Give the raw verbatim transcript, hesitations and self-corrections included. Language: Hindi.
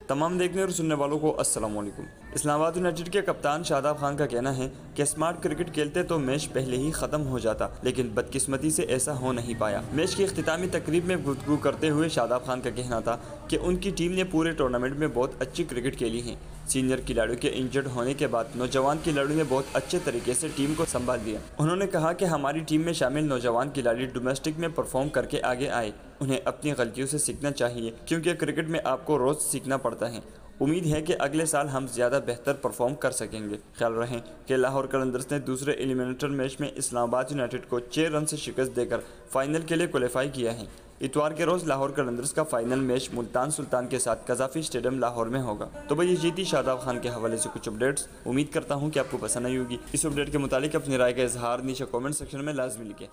तमाम देखने और सुनने वालों को अस्सलाम वालेकुम। इस्लामाबाद यूनाइटेड के कप्तान शादाब खान का कहना है कि स्मार्ट क्रिकेट खेलते तो मैच पहले ही ख़त्म हो जाता, लेकिन बदकिस्मती से ऐसा हो नहीं पाया। मैच की इख्तितामी तकरीब में गुफ्तगू करते हुए शादाब खान का कहना था कि उनकी टीम ने पूरे टूर्नामेंट में बहुत अच्छी क्रिकेट खेली है। सीनियर खिलाड़ियों के इंजर्ड होने के बाद नौजवान खिलाड़ियों ने बहुत अच्छे तरीके से टीम को संभाल लिया। उन्होंने कहा कि हमारी टीम में शामिल नौजवान खिलाड़ी डोमेस्टिक में परफॉर्म करके आगे आए। उन्हें अपनी गलतियों से सीखना चाहिए, क्योंकि क्रिकेट में आपको रोज़ सीखना पड़ता है। उम्मीद है कि अगले साल हम ज़्यादा बेहतर परफॉर्म कर सकेंगे। ख्याल रखें कि लाहौर कलंदर्स ने दूसरे एलिमिनेटर मैच में इस्लामाबाद यूनाइटेड को छः रन से शिकस्त देकर फाइनल के लिए क्वालिफाई किया है। इतवार के रोज़ लाहौर कलंदर्स का फाइनल मैच मुल्तान सुल्तान के साथ कज़ाफ़ी स्टेडियम लाहौर में होगा। तो भाई ये जीती शादाब खान के हवाले से कुछ अपडेट्स। उम्मीद करता हूँ कि आपको पसंद आई होगी। इस अपडेट के मुतालिक अपनी राय का इजहार नीचे कमेंट सेक्शन में लाजमी लिखें।